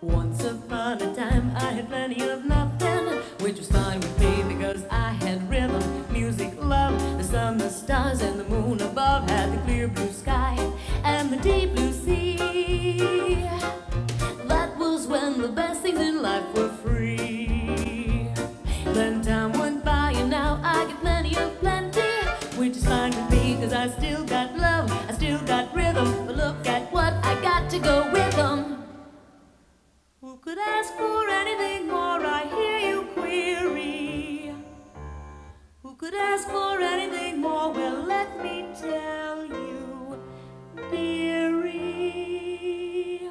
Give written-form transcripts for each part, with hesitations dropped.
Once upon a time I had plenty of nothing, which was fine with me because I had rhythm, music, love. The sun, the stars, and the moon above had the clear blue sky and the deep blue sea. That was when the best things in life were free. Then time went by and now I get plenty of plenty, which is fine with me because I still got love, I still got rhythm. But look at what I got to go with them. Who could ask for anything more, I hear you query? Who could ask for anything more? Well, let me tell you, dearie.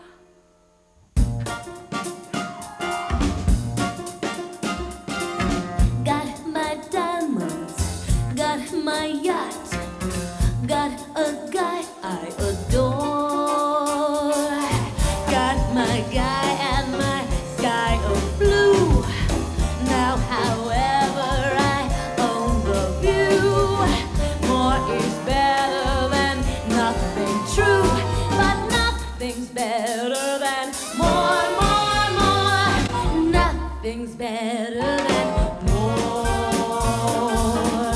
Got my diamonds, got my yacht, got a guy I adore, got my guy and my sky of blue. Now, however, I own the view. More is better than nothing true, but nothing's better than more, more, more. Nothing's better than more.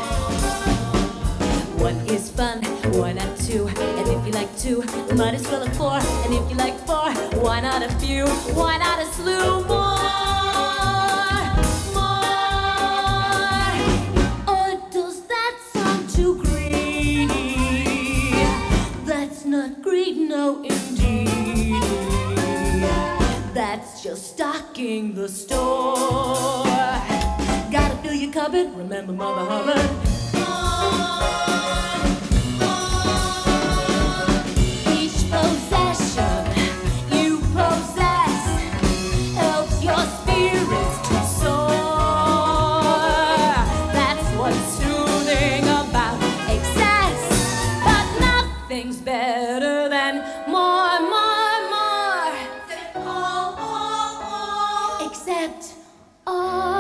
One is fun, why not two? And if you like two, might as well have four. And if you like four, why not a few? Why not a slew more? More. Or does that sound too greedy? That's not greed, no indeed. That's just stocking the store. Gotta fill your cupboard, remember Mother Hubbard. Nothing's better than more, more, more. Except all, all, all. Except all.